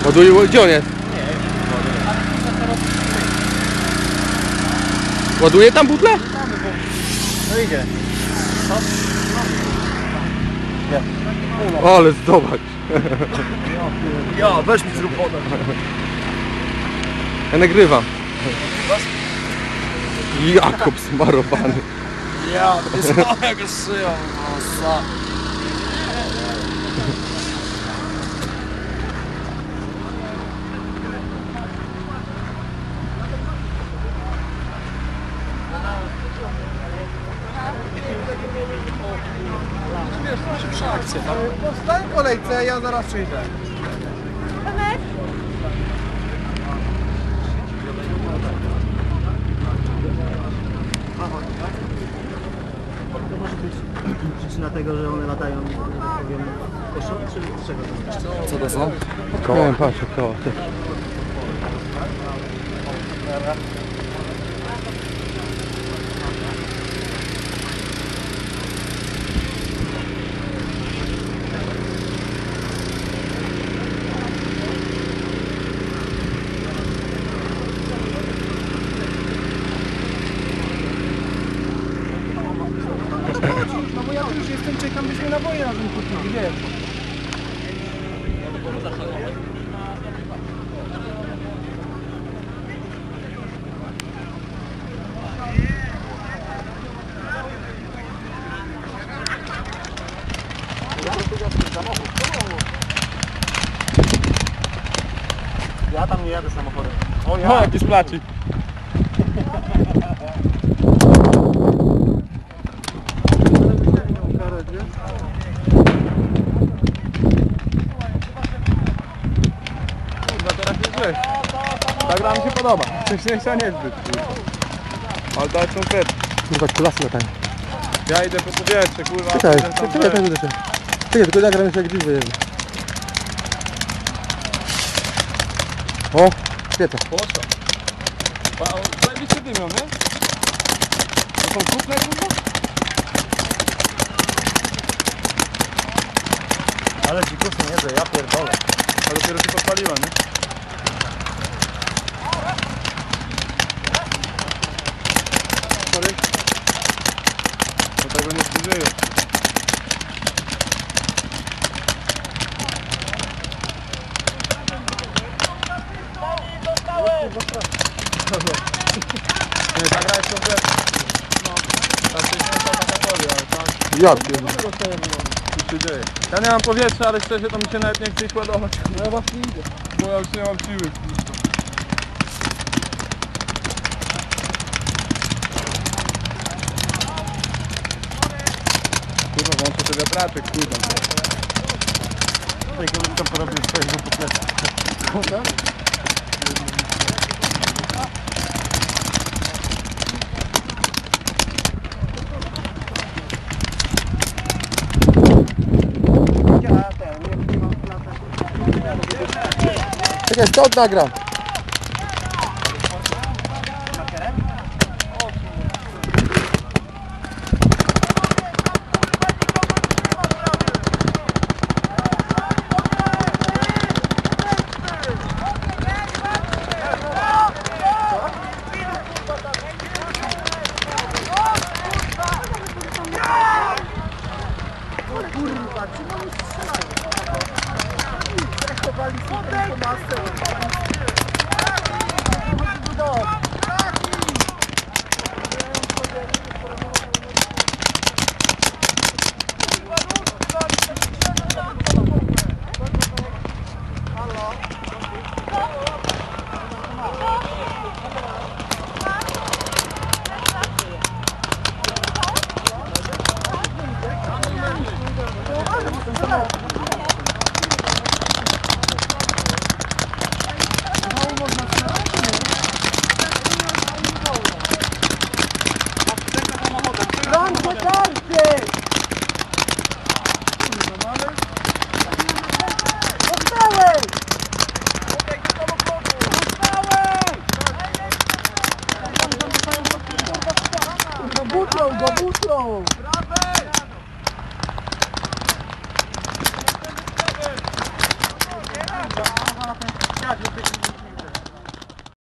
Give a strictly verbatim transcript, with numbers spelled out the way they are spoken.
Ładuje, gdzie on jest? Ładuje tam butle? No idzie. O, ale zobacz. Ja, weź mi zrób wodę. Ja nagrywam. Jakub smarowany. Ja, to jest mała jak szyją. Nosa. Wiesz, to szybsza akcja, tak? No stań w kolejce, ja zaraz przyjdę. To może być przyczyna tego, że one latają, powiem, koszą, czy z czego to jest? Co to są? Koło, patrz, koło. No bo ja tu już jestem, czekam, byśmy naboje razem kupili, wiesz. Ja tam nie jadę samochodem. O, ja. O, jakiś placik. Kurwa, teraz jest źle. Ta gra mi się podoba. Wcześniejsza niezbyt. Ale to jest konkretnie. Kurwa, kulasy latają. Ja idę po powietrze, kurwa. Czekaj, ten tam czekaj, weź. czekaj, czekaj. Czekaj, tylko nagram jeszcze jak gdzieś wyjedzie. O, świetnie. Poszło. Zajebiście dymią, nie? To są krupne, kurwa? Ale ci kusy nie, że ja pierdolę. Ale dopiero się podpaliła, nie? Sorry. Do tego nie przeżyję. Nie, ta gra jest kompletna. No, ta wcześniejsza kategoria, ale tak. Ja pierdolę. Co się dzieje? Ja nie mam powietrza, ale szczerze to mi się nawet nie chce ich ładować. No ja właśnie idę. Bo ja już nie mam siły. Kurwa, włączę te wiatraczek, kurwa. Tutaj kiedyś tam porobię swojego popleta. Skąd? Czekaj, stąd nagram. Kurwa, czy mam strzelać? Traktowali sobie po masę. Butlą go, butlą!